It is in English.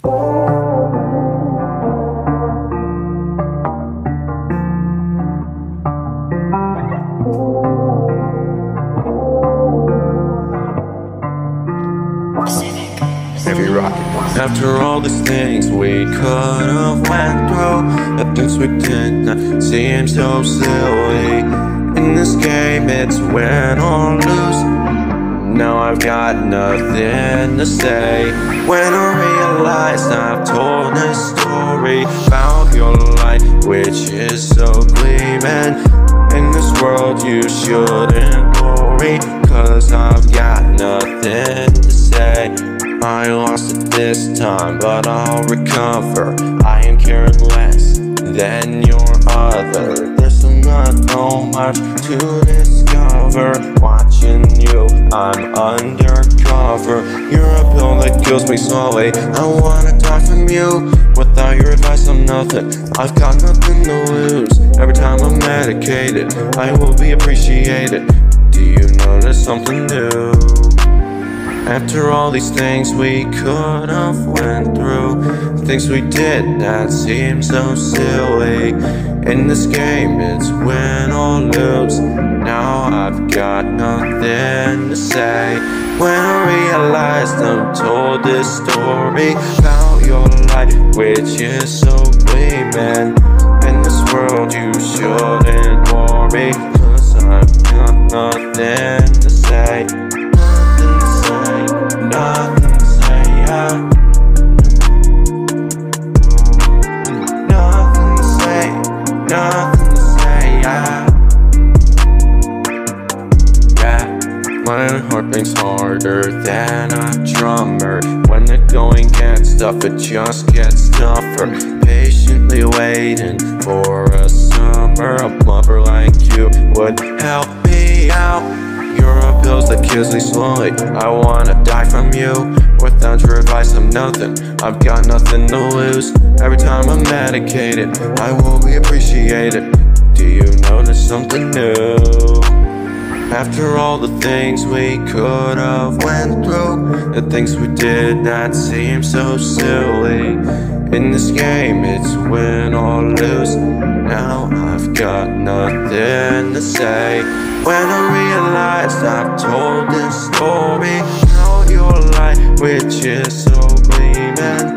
After all these things we could have went through, the things we did not seem so silly. In this game it's win or lose. Now I've got nothing to say. When I realized I've told this story about your light, which is so gleaming. In this world you shouldn't worry, cause I've got nothing to say. I lost it this time, but I'll recover. I ain't caring less than your other. There's not so much to discover. Watching you, I'm undercover. You're a pill that kills me slowly. I wanna die from you. Without your advice I'm nothing. I've got nothing to lose. Every time I'm medicated, I will be appreciated. Do you notice something new? After all these things we could have went through, things we did that seem so silly. In this game it's win or lose. Now I've got nothing to say. When I realized I've told this story about your life, which is so gleaming. In this world you shouldn't worry, cause I've got nothing to say. Nothing to say, yeah. Nothing to say, nothing to say, yeah. Yeah, my heart beats harder than a drummer. When the going gets tough, it just gets tougher. Patiently waiting for a summer. A lover like you would help me out. You're a pill that kills me slowly. I wanna die from you. Without your advice I'm nothing. I've got nothing to lose. Every time I'm medicated, I will be appreciated. Do you notice something new? After all the things we could have went through, the things we did that seem so silly. In this game it's win or lose. Now I've got nothing to say. When I realized I've told this story about your life, which is so gleaming.